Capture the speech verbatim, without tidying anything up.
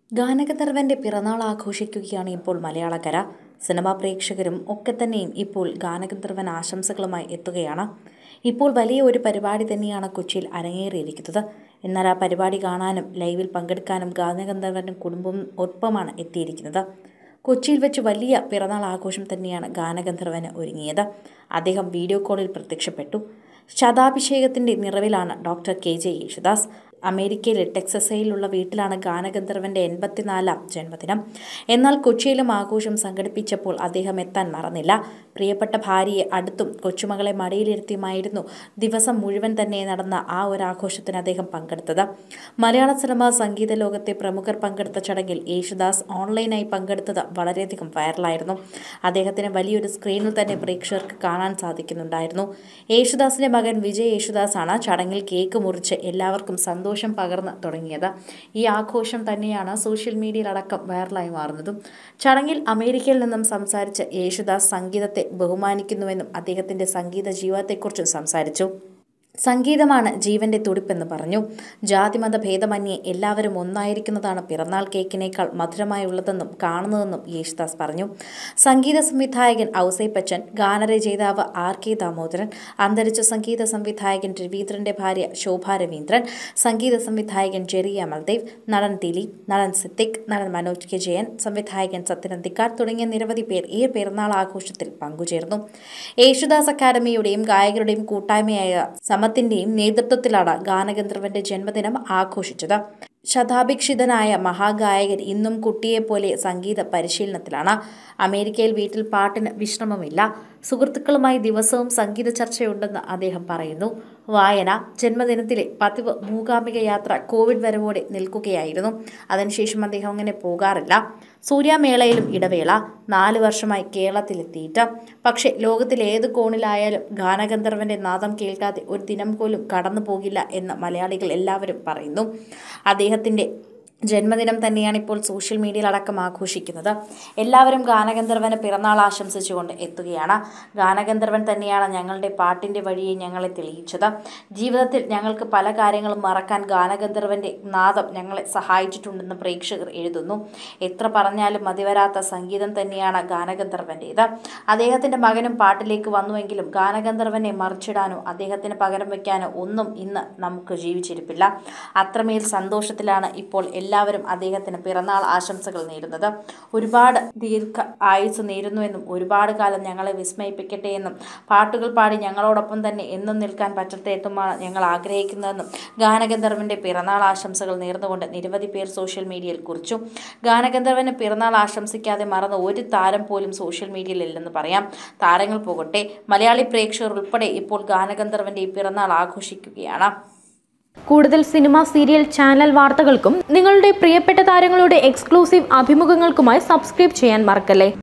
ഗാനഗന്ധർവന്റെ പിറന്നാൾ ആഘോഷിക്കുകയാണ് ഇപ്പോൾ മലയാളക്കര. സിനിമാ പ്രേക്ഷകരും ഒക്കെ തന്നെയും ഇപ്പോൾ ഗാനഗന്ധർവൻ ആശംസകളുമായി എത്തുകയാണ്. ഇപ്പോൾ വലിയ ഒരു പരിപാടി തന്നെയാണ് കൊച്ചിയിൽ അരങ്ങേറിയിരിക്കുന്നത്. എന്നാൽ ആ പരിപാടി കാണാനും ലൈവിൽ പങ്കെടുക്കാനും ഗാനഗന്ധർവനും കുടുംബവും ഒപ്പമാണ് എത്തിയിരിക്കുന്നത്. കൊച്ചിയിൽ വെച്ച് വലിയ പിറന്നാൾ ആഘോഷം തന്നെയാണ് ഗാനഗന്ധർവന് ഒരുങ്ങിയത്. അദ്ദേഹം വീഡിയോ കോളിൽ പ്രത്യക്ഷപ്പെട്ടു. ശതാഭിഷേകത്തിന്റെ നിറവിലാണ് ഡോക്ടർ കെ ജെ യേശുദാസ്. അമേരിക്കയിലെ ടെക്സസയിലുള്ള വീട്ടിലാണ് ഗാനഗന്ധർവന്റെ എൺപത്തിനാലാം ജന്മദിനം. എന്നാൽ കൊച്ചിയിലും ആഘോഷം സംഘടിപ്പിച്ചപ്പോൾ അദ്ദേഹം എത്താൻ മറന്നില്ല. പ്രിയപ്പെട്ട ഭാര്യയെ അടുത്തും കൊച്ചുമകളെ മടിയിലിരുത്തിയുമായിരുന്നു ദിവസം മുഴുവൻ തന്നെ നടന്ന ആ ഒരു ആഘോഷത്തിന് അദ്ദേഹം പങ്കെടുത്തത്. മലയാള സിനിമ സംഗീത ലോകത്തെ പ്രമുഖർ പങ്കെടുത്ത ചടങ്ങിൽ യേശുദാസ് ഓൺലൈനായി പങ്കെടുത്തത് വളരെയധികം വൈറലായിരുന്നു. അദ്ദേഹത്തിന് വലിയൊരു സ്ക്രീനിൽ തന്നെ പ്രേക്ഷകർക്ക് കാണാൻ സാധിക്കുന്നുണ്ടായിരുന്നു. യേശുദാസിന്റെ മകൻ വിജയ് യേശുദാസാണ് ചടങ്ങിൽ കേക്ക് മുറിച്ച് എല്ലാവർക്കും സന്തോഷം പകർന്ന് തുടങ്ങിയത്. ഈ ആഘോഷം തന്നെയാണ് സോഷ്യൽ മീഡിയയിലടക്കം വൈറലായി മാറുന്നതും. ചടങ്ങിൽ അമേരിക്കയിൽ നിന്നും സംസാരിച്ച യേശുദാസ് സംഗീതത്തെ ബഹുമാനിക്കുന്നുവെന്നും അദ്ദേഹത്തിന്റെ സംഗീത ജീവിതത്തെക്കുറിച്ചും സംസാരിച്ചു. സംഗീതമാണ് ജീവന്റെ തുടിപ്പെന്ന് പറഞ്ഞു. ജാതിമത ഭേദമന്യേ എല്ലാവരും ഒന്നായിരിക്കുന്നതാണ് പിറന്നാൾ കേക്കിനേക്കാൾ മധുരമായുള്ളതെന്നും കാണുന്നതെന്നും യേശുദാസ് പറഞ്ഞു. സംഗീത സംവിധായകൻ ഔസേപ്പച്ചൻ, ഗാനരചയിതാവ് ആർ കെ ദാമോദരൻ, അന്തരിച്ച സംഗീത സംവിധായകൻ രവീന്ദ്രന്റെ ഭാര്യ ശോഭ രവീന്ദ്രൻ, സംഗീത സംവിധായകൻ ജെറി അമൽദേവ്, നടൻ ദിലീപ്, നടൻ സിദ്ദിഖ്, നടൻ മനോജ് കെ ജയൻ, സംവിധായകൻ സത്യനന്ദിക്കാർ തുടങ്ങിയ നിരവധി പേർ ഈ പിറന്നാൾ ആഘോഷത്തിൽ പങ്കുചേർന്നു. യേശുദാസ് അക്കാദമിയുടെയും ഗായകരുടെയും കൂട്ടായ്മയായ സമത്തിന്റെയും നേതൃത്വത്തിലാണ് ഗാനഗന്ധർവന്റെ ജന്മദിനം ആഘോഷിച്ചത്. ശതാഭിഷിക്തനായ മഹാഗായകൻ ഇന്നും കുട്ടിയെപ്പോലെ സംഗീത പരിശീലനത്തിലാണ്. അമേരിക്കയിൽ വീട്ടിൽ പാട്ടിന് വിശ്രമമില്ല. സുഹൃത്തുക്കളുമായി ദിവസവും സംഗീത ചർച്ചയുണ്ടെന്ന് അദ്ദേഹം പറയുന്നു. വായന, ജന്മദിനത്തിലെ പതിവ് മൂകാംബിക യാത്ര കോവിഡ് വരവോടെ നിൽക്കുകയായിരുന്നു. അതിനുശേഷം അദ്ദേഹം അങ്ങനെ പോകാറില്ല. സൂര്യമേളയിലും ഇടവേള. നാല് വർഷമായി കേരളത്തിലെത്തിയിട്ട്. പക്ഷേ ലോകത്തിലേത് കോണിലായാലും ഗാനഗന്ധർവന്റെ നാദം കേൾക്കാതെ ഒരു ദിനം പോലും കടന്നു പോകില്ല എന്ന് മലയാളികൾ എല്ലാവരും പറയുന്നു. അദ്ദേഹത്തിന്റെ ജന്മദിനം തന്നെയാണ് ഇപ്പോൾ സോഷ്യൽ മീഡിയയിലടക്കം ആഘോഷിക്കുന്നത്. എല്ലാവരും ഗാനഗന്ധർവന് പിറന്നാൾ ആശംസിച്ചുകൊണ്ട് എത്തുകയാണ്. ഗാനഗന്ധർവൻ തന്നെയാണ് ഞങ്ങളുടെ പാട്ടിൻ്റെ വഴിയെ ഞങ്ങളെ തെളിയിച്ചത്. ജീവിതത്തിൽ ഞങ്ങൾക്ക് പല കാര്യങ്ങളും മറക്കാൻ ഗാനഗന്ധർവന്റെ നാദം ഞങ്ങളെ സഹായിച്ചിട്ടുണ്ടെന്ന് പ്രേക്ഷകർ എഴുതുന്നു. എത്ര പറഞ്ഞാലും മതിവരാത്ത സംഗീതം തന്നെയാണ് ഗാനഗന്ധർവൻ്റേത്. അദ്ദേഹത്തിൻ്റെ മകനും പാട്ടിലേക്ക് വന്നുവെങ്കിലും ഗാനഗന്ധർവനെ മറിച്ചിടാനോ അദ്ദേഹത്തിന് പകരം വയ്ക്കാനോ ഒന്നും ഇന്ന് നമുക്ക് ജീവിച്ചിരിപ്പില്ല. അത്രമേൽ സന്തോഷത്തിലാണ് ഇപ്പോൾ എല്ലാവരും അദ്ദേഹത്തിന് പിറന്നാൾ ആശംസകൾ നേരുന്നത്. ഒരുപാട് ദീർഘ ആയുസ് നേരുന്നുവെന്നും ഒരുപാട് കാലം ഞങ്ങളെ വിസ്മയിപ്പിക്കട്ടെ എന്നും പാട്ടുകൾ പാടി ഞങ്ങളോടൊപ്പം തന്നെ എന്നും നിൽക്കാൻ പറ്റട്ടെ എന്നുമാണ് ഞങ്ങൾ ആഗ്രഹിക്കുന്നതെന്നും ഗാനഗന്ധർവന്റെ പിറന്നാൾ ആശംസകൾ നേർന്നുകൊണ്ട് നിരവധി പേർ സോഷ്യൽ മീഡിയയിൽ കുറിച്ചു. ഗാനഗന്ധർവന് പിറന്നാൾ ആശംസിക്കാതെ മറന്ന ഒരു താരം പോലും സോഷ്യൽ മീഡിയയിൽ ഇല്ലെന്ന് പറയാം. താരങ്ങൾ പോകട്ടെ, മലയാളി പ്രേക്ഷകർ ഉൾപ്പെടെ ഇപ്പോൾ ഗാനഗന്ധർവന്റെ ഈ പിറന്നാൾ ആഘോഷിക്കുകയാണ്. കൂടുതൽ സിനിമ, സീരിയൽ, ചാനൽ വാർത്തകൾക്കും നിങ്ങളുടെ പ്രിയപ്പെട്ട താരങ്ങളുടെ എക്സ്ക്ലൂസീവ് അഭിമുഖങ്ങൾക്കുമായി സബ്സ്ക്രൈബ് ചെയ്യാൻ മറക്കല്ലേ.